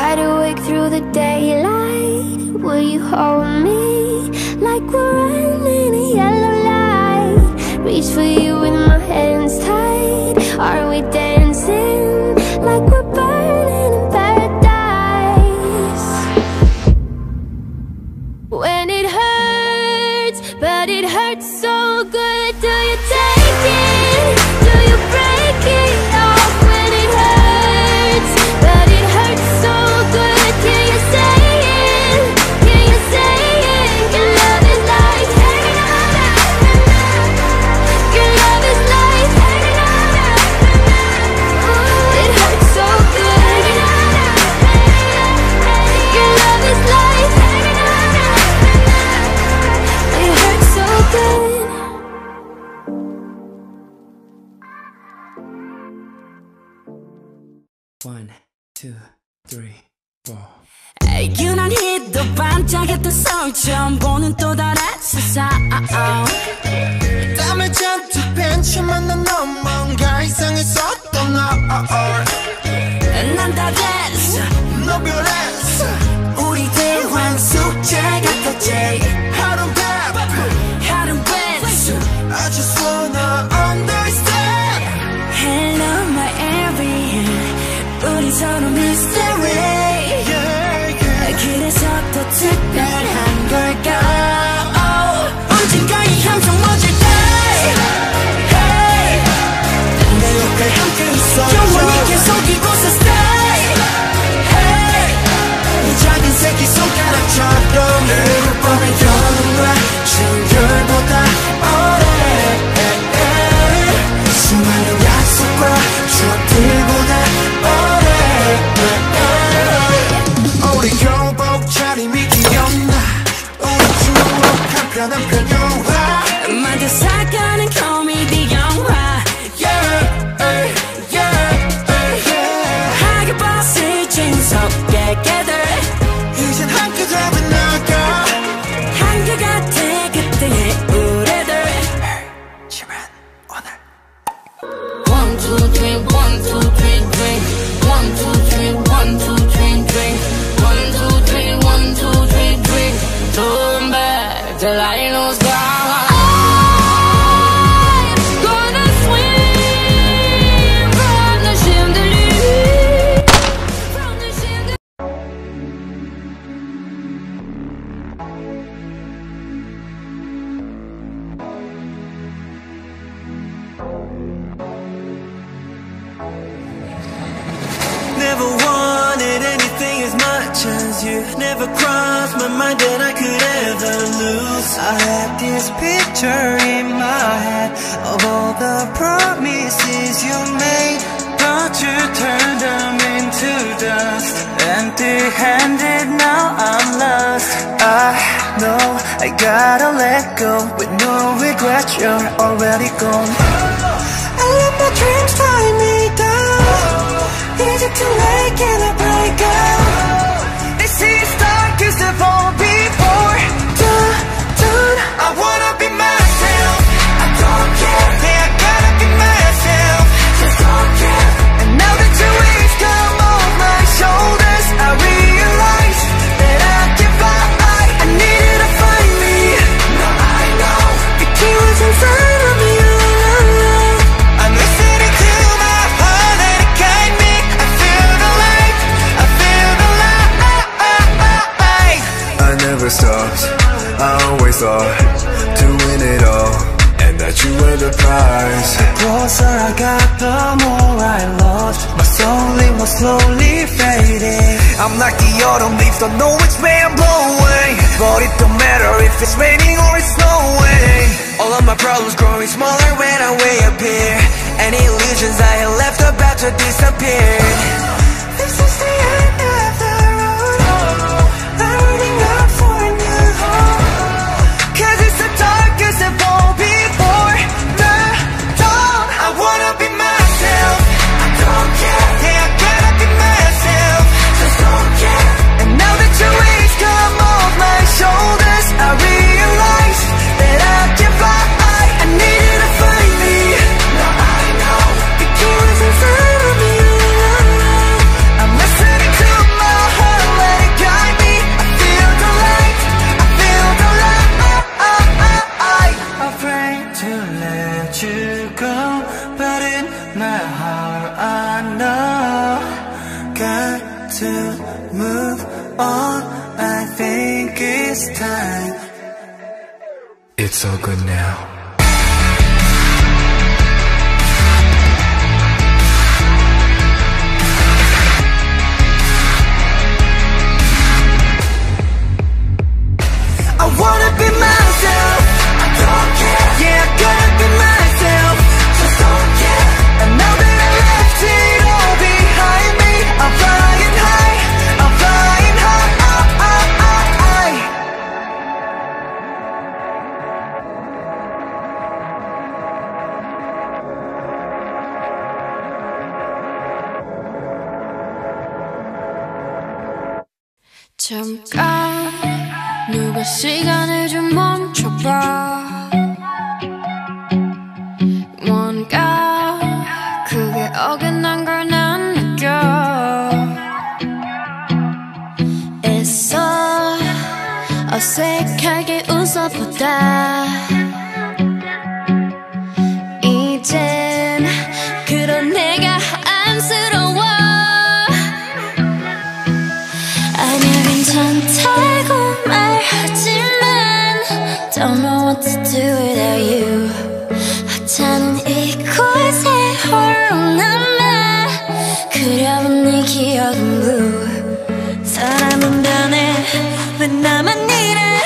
wide awake through the daylight. Will you hold me like we're running a yellow light? Reach for you with my hands tied. Are we dancing like we're burning in paradise? When it hurts, but it hurts so good, do you take it? Do you break it off? When it hurts, but it hurts so good, can you say it? Can you say it? Your love is like hanging on. Your love is like hanging on. It hurts so good. Your love is like hanging on. It hurts so good. 1, 2, 3, 4. 유난히도 반짝였던 서울 처음 보는 또 다른 세상. 땀을 잔뜩 벤치만 난 넌 뭔가 이상했었던 너. 난 다 됐어, 너 변했어. 우리 대화 숙제 같았지. 하루는 배프, 하루는 배수. I just wanna understand. Hello my everything. 우리 서로 mystery. 그래서 더 특별한 걸까? 언젠가 이 함성 멎을 때 hey. 내 옆에 함께 있어. 영원히 계속 이곳에 stay hey. 이 작은 새끼 손가락처럼 내게 뻔한 영화 신결보다 오래 수많은 약속과 추억들보다 오래. 우리 교복 차림이 기억나. 우리 추억 편한 편영화 만들 사가는 코미디 영화 하게 봤을 진섭게 깨들 이젠 한끗 잡은 나가 한결같아 그때의 우리들. 지만 오늘 1, 2, 3, 1, 2, 3, drink 1, 2, 3, 1, 2, 3, drink 1, 2, 3, 1, 2, 3, drink Turn back till I lose God. Never wanted anything as much as you. Never crossed my mind that I could ever lose. I had this picture in my head of all the promises you made, but you turned them into dust. Empty-handed, now I'm lost. I know I gotta let go with no regret. You're already gone. I let my dreams tie me down. Is it too late? Can I break out? This is darkest of all before done. I wanna be myself. I don't care. Yeah, I gotta be myself. Just don't care. And now that your weight come off my shoulders, I realize that I can fly. I needed to find me. Now I know the key was inside of me. I'm listening to my heart, let it guide me. I feel the light. I feel the light. I never stopped. I always thought to win it all, and that you were the prize. The closer I got, the more I lost. My soul, it was slowly fading. I'm like the autumn leaves, don't know which way I'm blowing, but it don't matter if it's raining or it's snowing. All of my problems growing smaller when I'm way up here. Any illusions I had left about to disappear. This is the end of the road. I'm running up for a new home. 'Cause it's the darkest of all before the dawn. I wanna be myself. I don't care. Yeah, I gotta be myself. Just don't care. And now that your weight come off my shoulders, I realize that I can fly. I needed to find me. Now I know the key is inside of me. to move on. I think it's time. It's all good now. I wanna be myself. I don't care. Yeah, I gotta be myself. Just don't care. And now that I left it all behind me, I'm flying high. I'm flying high. 잠깐 누가 시간을 좀 멈춰봐. 뭔가 그게 어긋난 걸 난 느껴. 애써 어색하게 웃어보다 이젠 그런 내가 안쓰러워. 아니야 괜찮다고 말하지만 Don't know what to do without you. 하찮은 이곳에 홀로 남아 그려본 네 기억은 blue. 사람은 변해 왜 나만 이래.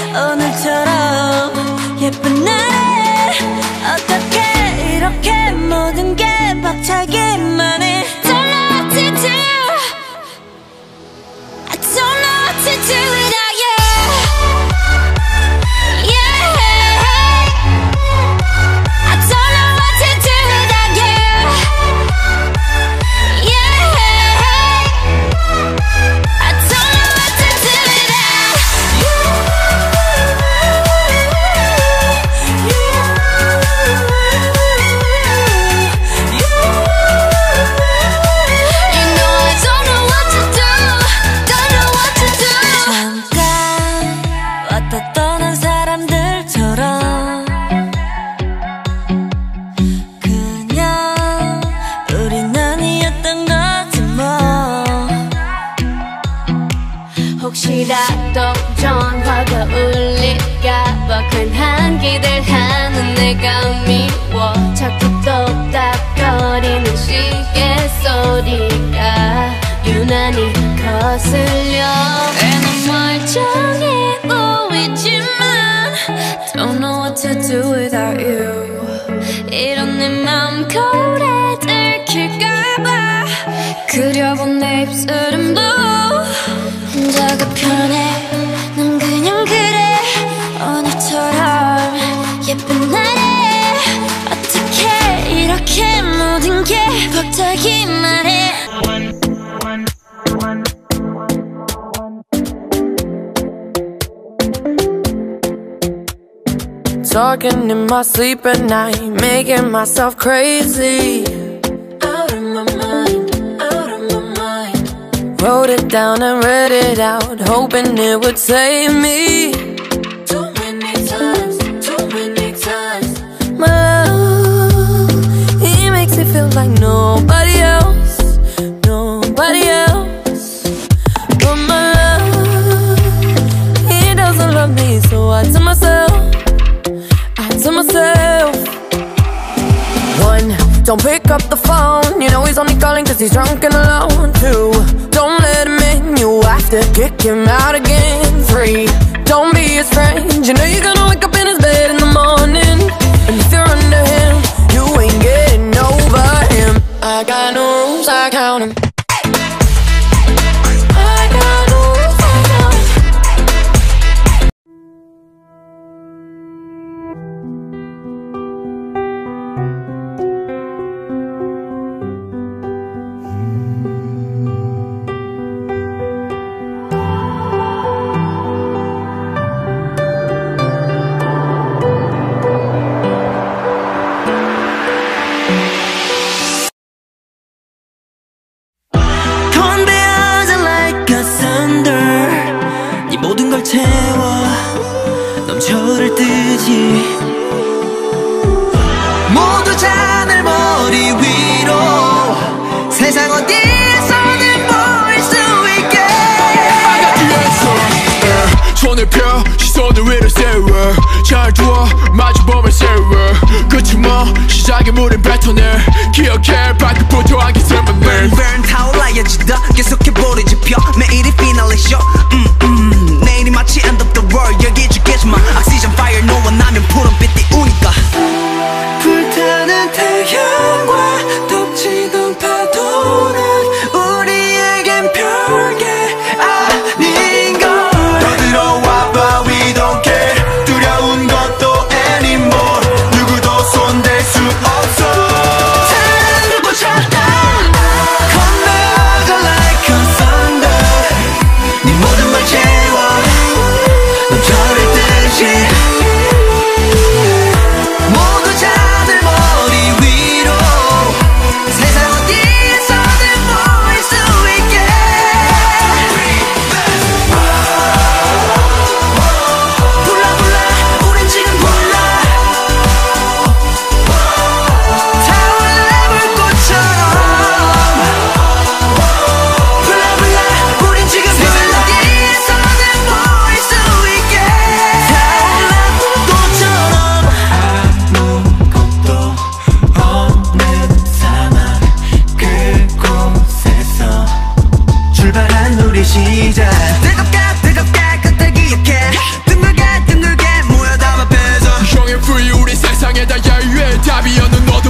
오늘처럼 예쁜 날에 어떻게 이렇게 모든 게 벅차기만 해. Don't know what to do. I don't know what to do without you. 떠난 사람들처럼 그냥 우린 아니었던 거지 뭐. 혹시라도 전화가 울릴까봐 괜한 기대하는 내가 미워. 자꾸 똑딱거리는 시계 소리가 유난히 거슬려. 난 멀쩡해 Don't know what to do without you. 이런 내 맘 거울에 들킬까봐 그려본 내 입술은 blue. 혼자가 편해 난 그냥 그래. 오늘처럼 예쁜 날에 어떻게 이렇게 모든 게 벅차기만 해. Talking in my sleep at night, making myself crazy. Out of my mind, out of my mind. Wrote it down and read it out, hoping it would save me. Too many times, too many times. My love, he makes me feel like nobody else, nobody else. But my love, he doesn't love me, so I tell myself, to myself. One, don't pick up the phone. You know he's only calling cause he's drunk and alone. Two, don't let him in. You have to kick him out again. Three, don't be his friend. You know you're gonna wake up in his bed in the morning. And if you're under him, you ain't getting over him. I got no rules, I count him. I got no rules, I count him. 손을 펴 시선을 위로 세워 잘 두어 마주보면 세워 끝이 뭐 시작의 무린 패턴을 기억해 발끝부터 안기 쓸만을 Burn burn 타올라야지 더 계속해보리 지펴 매일이 피날레 쇼 내일이 마치 end of the world 여기 죽겠지만 Oxygen fire 너와 나면 푸른빛 띄우니까 불타는 태양과 덮치던 파도는 우리에겐 별게 아닌걸 더 들어와봐 we don't care 두려운 것도 anymore 누구도 손댈 수 없어 사랑을 꽂혔다 건너가 like a thunder 네 모든 걸 채워 넌 저를 듯이 모두 자들 머리 위로 세상 어디에서든 보일 수 있게 불러 불러 우린 지금 불러 타올라 불꽃처럼 불러 불러 우린 지금 세상 어디에서는 보일 수 있게 타올라 불꽃처럼 아무것도 없는 사막 그곳에서 출발한 우리 시작 뜨겁게 그때 기억해 둥글게 모여 담아 빼서 형의 free 우리 세상에 다 야유해 답이었는 너도